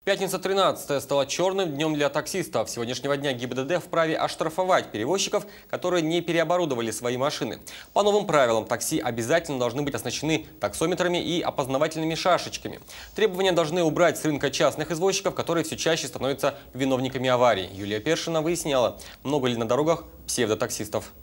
Пятница 13 стала черным днем для таксистов. С сегодняшнего дня ГИБДД вправе оштрафовать перевозчиков, которые не переоборудовали свои машины. По новым правилам, такси обязательно должны быть оснащены таксометрами и опознавательными шашечками. Требования должны убрать с рынка частных извозчиков, которые все чаще становятся виновниками аварий. Юлия Першина выясняла, много ли на дорогах псевдотаксистов.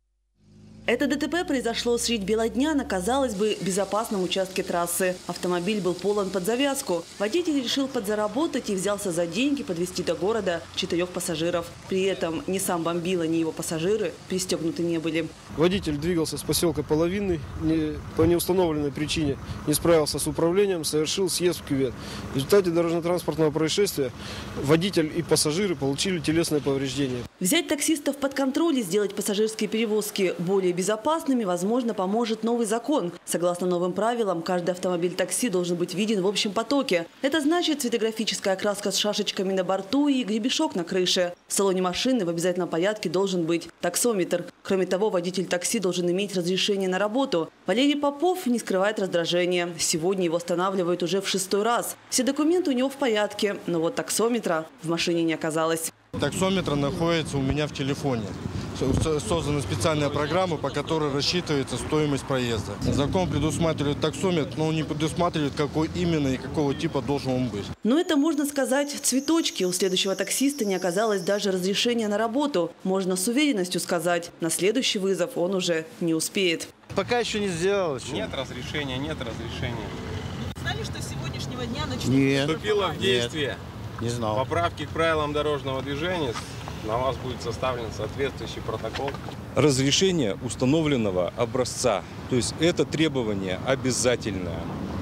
Это ДТП произошло средь бела дня на, казалось бы, безопасном участке трассы. Автомобиль был полон под завязку. Водитель решил подзаработать и взялся за деньги подвезти до города 4 пассажиров. При этом ни сам бомбила, ни его пассажиры пристегнуты не были. Водитель двигался с поселка Половинный, по неустановленной причине не справился с управлением, совершил съезд в кювет. В результате дорожно-транспортного происшествия водитель и пассажиры получили телесные повреждения. Взять таксистов под контроль и сделать пассажирские перевозки более безопасными, возможно, поможет новый закон. Согласно новым правилам, каждый автомобиль такси должен быть виден в общем потоке. Это значит цветографическая окраска с шашечками на борту и гребешок на крыше. В салоне машины в обязательном порядке должен быть таксометр. Кроме того, водитель такси должен иметь разрешение на работу. Валерий Попов не скрывает раздражения. Сегодня его останавливают уже в 6-й раз. Все документы у него в порядке, но вот таксометра в машине не оказалось. Таксометр находится у меня в телефоне. Создана специальная программа, по которой рассчитывается стоимость проезда. Закон предусматривает таксометр, но не предусматривает, какой именно и какого типа должен он быть. Но это, можно сказать, цветочки. У следующего таксиста не оказалось даже разрешения на работу. Можно с уверенностью сказать, на следующий вызов он уже не успеет. Пока еще не сделал. Нет разрешения, нет разрешения. Знали, что с сегодняшнего дня начнут? Нет. Вступило в действие. Не знал. Поправки к правилам дорожного движения. На вас будет составлен соответствующий протокол. Разрешение установленного образца. То есть это требование обязательное.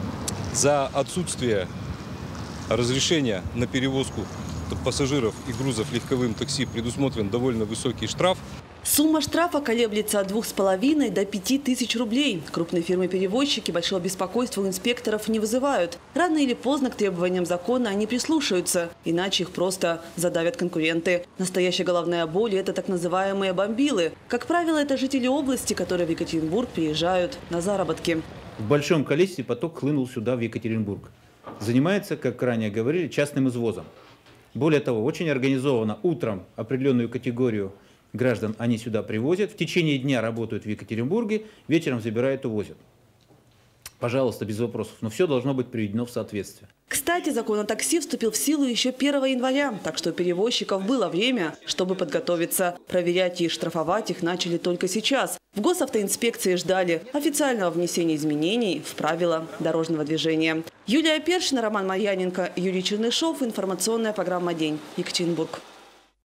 За отсутствие разрешения на перевозку пассажиров и грузов легковым такси предусмотрен довольно высокий штраф. Сумма штрафа колеблется от 2,5 до 5 тысяч рублей. Крупные фирмы-перевозчики большого беспокойства у инспекторов не вызывают. Рано или поздно к требованиям закона они прислушаются, иначе их просто задавят конкуренты. Настоящая головная боль – это так называемые бомбилы. Как правило, это жители области, которые в Екатеринбург приезжают на заработки. В большом количестве поток хлынул сюда, в Екатеринбург. Занимается, как ранее говорили, частным извозом. Более того, очень организованно утром определенную категорию граждан они сюда привозят, в течение дня работают в Екатеринбурге, вечером забирают и увозят. Пожалуйста, без вопросов, но все должно быть приведено в соответствие. Кстати, закон о такси вступил в силу еще 1 января, так что у перевозчиков было время, чтобы подготовиться. Проверять и штрафовать их начали только сейчас. В госавтоинспекции ждали официального внесения изменений в правила дорожного движения. Юлия Першина, Роман Марьяненко, Юрий Чернышов. Информационная программа «День». Екатеринбург.